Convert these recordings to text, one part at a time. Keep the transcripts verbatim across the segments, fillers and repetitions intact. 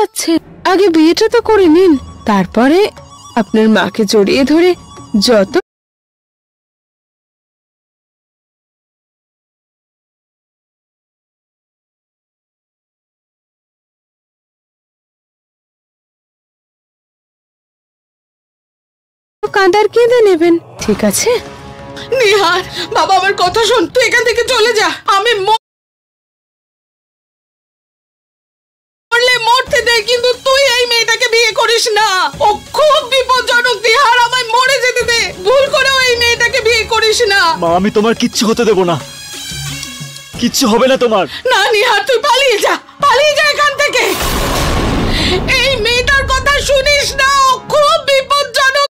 যাচ্ছে? আগে বিয়েটা তো করে নিন, তারপরে আপনার মাকে জড়িয়ে ধরে যত কাঁদার কেঁদে নেবেন, ঠিক আছে? নিহার, বাবা আমার কথা শোন, তুই এখান থেকে চলে যা। আমি মরলে মরতে দে, কিন্তু তুই এই মেয়েটাকে বিয়ে করিস না। ও খুব বিপজ্জনক। নিহার, আমায় মরে যেতে দে। ভুল করেও এই মেয়েটাকে বিয়ে করিস না। মা, আমি তোমার কিচ্ছু হতে দেব না, কিচ্ছু হবে না তোমার। না নিহার, তুই পালিয়ে যা, পালিয়ে যা এখান থেকে। এই মেয়েটার কথা শুনিস না, ও খুব বিপজ্জনক।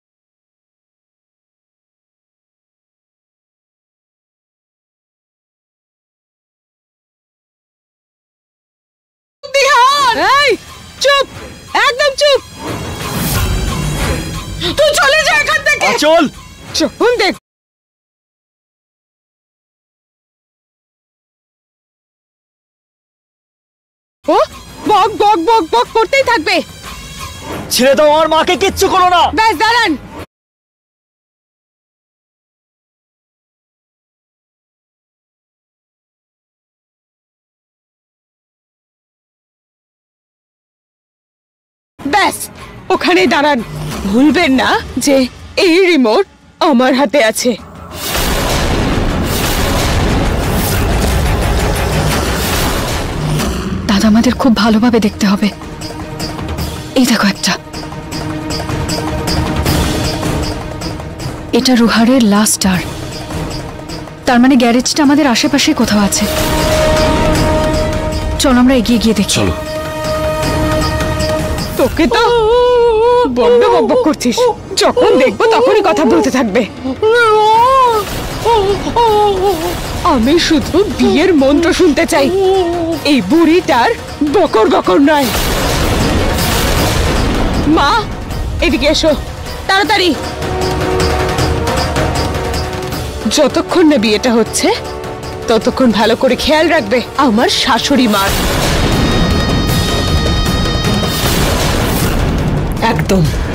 এই চুপ, একদম চুপ। তুই চলে যা এখান থেকে। চল। যখন দেখ ও বক বক বক বক করতেই থাকবে। ছেড়ে দাও, আমার মাকে কিচ্ছু করো না। ব্যাস দাঁড়ান। ব্যাস ওখানেই দাঁড়ান। ভুলবেন না যে এই রিমোট আমার হাতে আছে। দাদা, আমাদের খুব ভালোভাবে দেখতে হবে। এই দেখো একটা, এটা রুহারের লাস্ট স্টার। তার মানে গ্যারেজটা আমাদের আশেপাশে কোথাও আছে। চল আমরা এগিয়ে গিয়ে দেখি। চলো। তোকে তো বড্ড বকবক করছিস, যখন দেখবো তখনই কথা বলতে থাকবে। আমি শুধু বিয়ের মন্ত্র শুনতে চাই, এই বুড়িটার বকর বকর নয়। মা এদিকে এসো তাড়াতাড়ি। যতক্ষণ না বিয়েটা হচ্ছে ততক্ষণ ভালো করে খেয়াল রাখবে আমার শাশুড়ি মার। একদম।